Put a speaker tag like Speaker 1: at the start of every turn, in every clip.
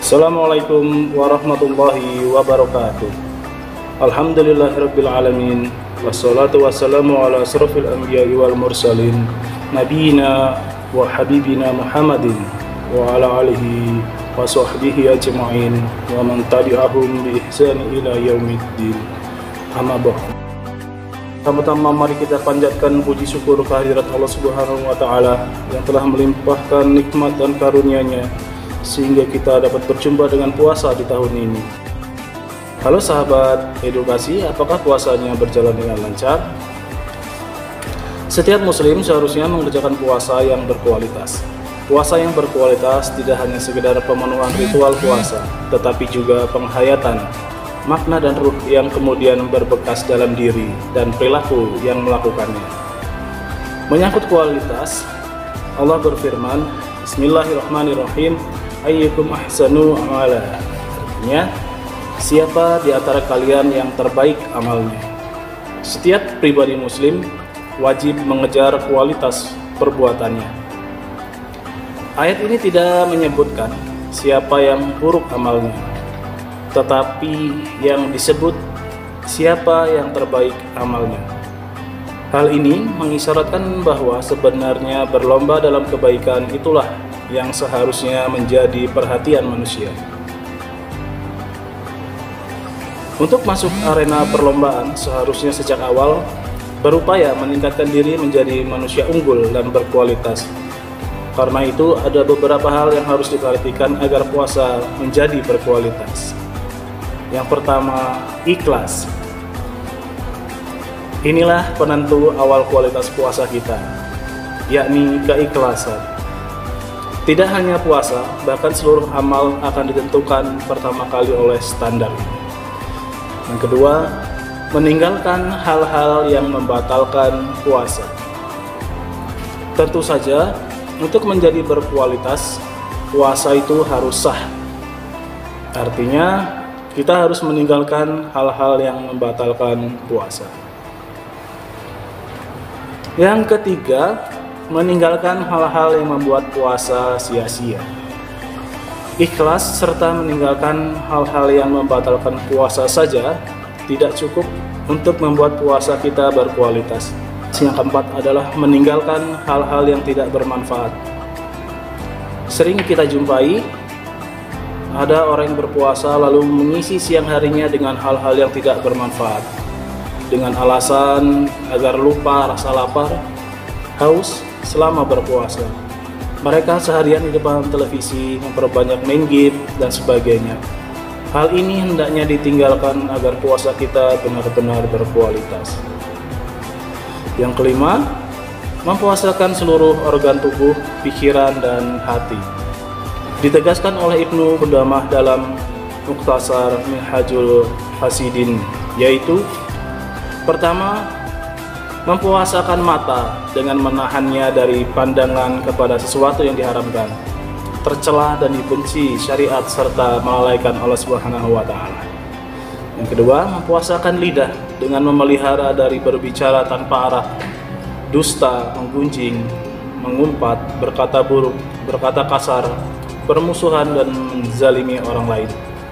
Speaker 1: Assalamualaikum warahmatullahi wabarakatuh. Alhamdulillahirabbil alamin. Wassalatu wassalamu ala asrofil anbiya'i wal mursalin nabiyina wa habibina Muhammadin wa ala alihi wa sahbihi ajma'in wa man tabi'ahum bi ihsani ila yaumiddin. Amma ba'du. Pertama-tama mari kita panjatkan puji syukur kehadirat Allah Subhanahu wa taala yang telah melimpahkan nikmat dan karunia-Nya sehingga kita dapat berjumpa dengan puasa di tahun ini. Halo sahabat edukasi, apakah puasanya berjalan dengan lancar? Setiap muslim seharusnya mengerjakan puasa yang berkualitas. Puasa yang berkualitas tidak hanya sekedar pemenuhan ritual puasa, tetapi juga penghayatan, makna dan ruh yang kemudian berbekas dalam diri dan perilaku yang melakukannya. Menyangkut kualitas, Allah berfirman, Bismillahirrahmanirrahim, ayyukum ahsanu amala. Artinya, siapa di antara kalian yang terbaik amalnya? Setiap pribadi muslim wajib mengejar kualitas perbuatannya. Ayat ini tidak menyebutkan siapa yang buruk amalnya, tetapi yang disebut siapa yang terbaik amalnya. Hal ini mengisyaratkan bahwa sebenarnya berlomba dalam kebaikan itulah yang seharusnya menjadi perhatian manusia. Untuk masuk arena perlombaan, seharusnya sejak awal berupaya meningkatkan diri menjadi manusia unggul dan berkualitas. Karena itu, ada beberapa hal yang harus diperhatikan agar puasa menjadi berkualitas. Yang pertama, ikhlas. Inilah penentu awal kualitas puasa kita, yakni keikhlasan. Tidak hanya puasa, bahkan seluruh amal akan ditentukan pertama kali oleh standar. Yang kedua, meninggalkan hal-hal yang membatalkan puasa. Tentu saja, untuk menjadi berkualitas, puasa itu harus sah. Artinya, kita harus meninggalkan hal-hal yang membatalkan puasa. Yang ketiga, meninggalkan hal-hal yang membuat puasa sia-sia. Ikhlas serta meninggalkan hal-hal yang membatalkan puasa saja tidak cukup untuk membuat puasa kita berkualitas. Yang keempat adalah meninggalkan hal-hal yang tidak bermanfaat. Sering kita jumpai ada orang yang berpuasa lalu mengisi siang harinya dengan hal-hal yang tidak bermanfaat, dengan alasan agar lupa rasa lapar, haus selama berpuasa. Mereka seharian di depan televisi, memperbanyak main game, dan sebagainya. Hal ini hendaknya ditinggalkan agar puasa kita benar-benar berkualitas. Yang kelima, mempuasakan seluruh organ tubuh, pikiran, dan hati. Ditegaskan oleh Ibnu Qudamah dalam Mukhtasar Minhajul Hasidin, yaitu pertama, mempuasakan mata dengan menahannya dari pandangan kepada sesuatu yang diharamkan, tercela dan dibenci syariat serta melalaikan Allah Subhanahu wa taala. Yang kedua, mempuasakan lidah dengan memelihara dari berbicara tanpa arah, dusta, menggunjing, mengumpat, berkata buruk, berkata kasar, bermusuhan dan menzalimi orang lain.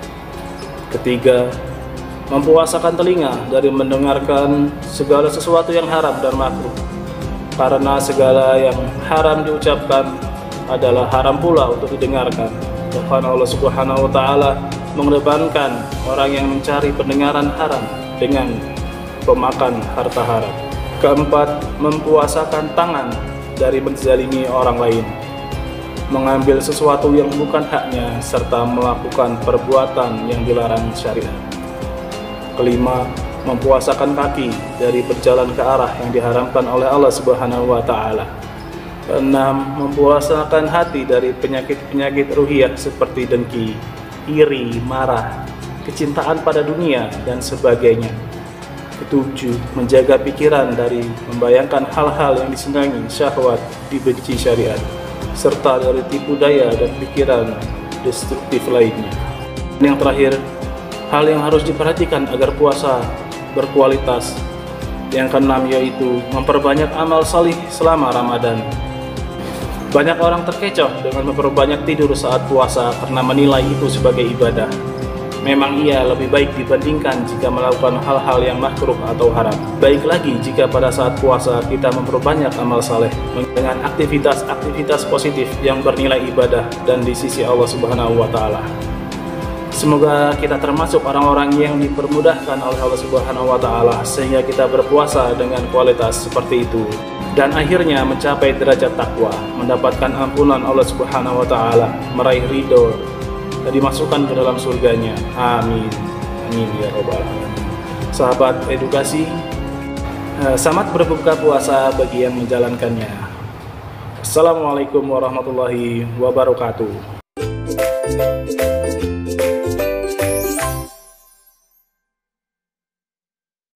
Speaker 1: Ketiga, mempuasakan telinga dari mendengarkan segala sesuatu yang haram dan makruh, karena segala yang haram diucapkan adalah haram pula untuk didengarkan. Bahkan Allah Subhanahu wa taala mengedepankan orang yang mencari pendengaran haram dengan pemakan harta haram. Keempat, mempuasakan tangan dari menzalimi orang lain, mengambil sesuatu yang bukan haknya serta melakukan perbuatan yang dilarang syariat. Kelima, mempuasakan kaki dari berjalan ke arah yang diharamkan oleh Allah Subhanahu wa taala. Keenam, mempuasakan hati dari penyakit-penyakit ruhiyah seperti dengki, iri, marah, kecintaan pada dunia, dan sebagainya. Ketujuh, menjaga pikiran dari membayangkan hal-hal yang disenangi syahwat, dibenci syariat, serta dari tipu daya dan pikiran destruktif lainnya. Yang terakhir, hal yang harus diperhatikan agar puasa berkualitas. Yang keenam yaitu memperbanyak amal salih selama Ramadan. Banyak orang terkecoh dengan memperbanyak tidur saat puasa karena menilai itu sebagai ibadah. Memang ia lebih baik dibandingkan jika melakukan hal-hal yang makruh atau haram. Baik lagi jika pada saat puasa kita memperbanyak amal saleh dengan aktivitas-aktivitas positif yang bernilai ibadah dan di sisi Allah Subhanahu wa Ta'ala. Semoga kita termasuk orang-orang yang dipermudahkan oleh Allah Subhanahu wa Ta'ala sehingga kita berpuasa dengan kualitas seperti itu dan akhirnya mencapai derajat takwa, mendapatkan ampunan Allah Subhanahu wa Ta'ala, meraih ridho dan dimasukkan ke dalam surganya. Amin. Amin ya robbal alamin. Sahabat edukasi, selamat berbuka puasa bagi yang menjalankannya. Assalamualaikum warahmatullahi wabarakatuh.